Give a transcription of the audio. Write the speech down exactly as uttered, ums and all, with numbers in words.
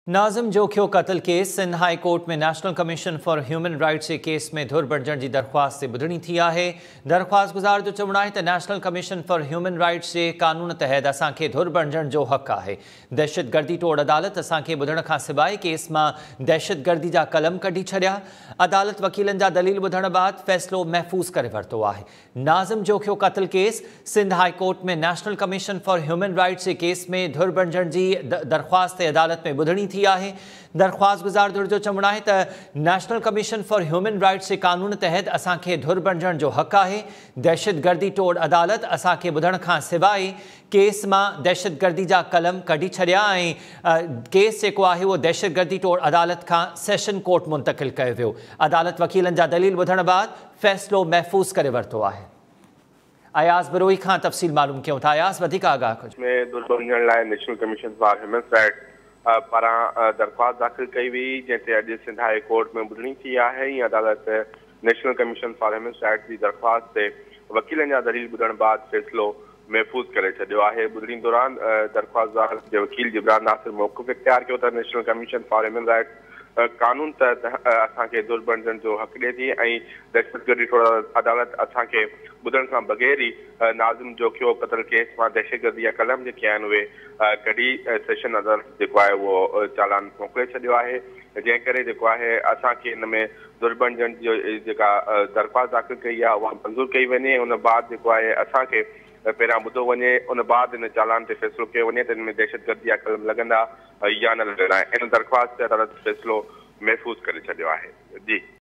नाज़िम जोखियो कत्ल case Sindh high court में national commission for human rights जे केस में धुर बणजण जी दरख़्वास्त ते ॿुधणी थी आहे। दरख़्वास्त गुज़ार जो चवणु आहे त national commission for human rights जे कानून तहत असांखे धुर बणजण जो हक़ आहे। दहशतगर्दी टोड़ अदालत असांखे ॿुधण खां सवाइ केस मां दहशतगर्दी जा कलम कढी छॾिया। अदालत वकीलनि जा दलील ॿुधण बाद फ़ैसिलो महफ़ूज़ करे वरितो आहे। नाज़िम जोखियो कत्ल केस सिंध हाई कोर्ट में national commission for human rights जे केस में धुर बणजण जी दरख़्वास्त ते अदालत में ॿुधणी थी आहे। दरख़्वास्त गुज़ार धुर जो चवणु आहे त national commission for human rights जे कानून तहत असांखे धुर बणजण जो हक़ आहे। दहशतगर्दी टोड़ अदालत असांखे ॿुधण खां सवाइ केस मां दहशतगर्दी जा कलम कढी छॾिया ऐं केस जेको आहे उहो दहशतगर्दी टोड़ अदालत खां सेशन कोर्ट मुंतक़िल कयो वियो। अदालत वकीलनि जा दलील ॿुधण बाद फ़ैसिलो महफ़ूज़ करे वरितो आहे। अयाज़ बरोई खां तफ़सील मालूम कयूं था। अयाज़ वधीक आगाह कजो। में धुर बणजण लाइ national commission for human rights पारां दरख़्वास्त दाख़िल कई हुई, जंहिंते अॼु सिंध हाई कोर्ट में ॿुधणी थी आहे। हीअ अदालत national commission for human rights जी दरख़्वास्त ते वकीलनि जा दलील ॿुधण बाद फ़ैसिलो महफ़ूज़ करे छॾियो आहे। ॿुधणी दौरान दरख़्वास्तदार जे वकील जिब्रान नासिर मौक़िफ़ इख्तियार कयो त national commission for human rights कानून तहत असांखे धुर बणजण जो हक़ ॾिए थी ऐं दहशतगर्दी टोड़ अदालत असांखे ॿुधण खां बग़ैर ई नाज़िम जोखियो कत्ल केस मां दहशतगर्दी जा कलम जेके आहिनि उहे कढी सेशन अदालत जेको आहे उहो चालान मोकिले छॾियो आहे। जंहिं करे जेको आहे असांखे हिन में धुर बणजण जो जेका दरख़्वास्त दाख़िल कई आहे उहा मंज़ूर कई वञे। उन बाद जेको आहे असांखे पहिरियां ॿुधो वञे, उन बाद इन चालान ते फ़ैसिलो कयो वञे त हिन में दहशतगर्दी जा कलम लॻंदा या न लॻंदा। इन दरख़्वास्त ते अदालत फ़ैसिलो महफ़ूज़ करे छॾियो आहे। जी।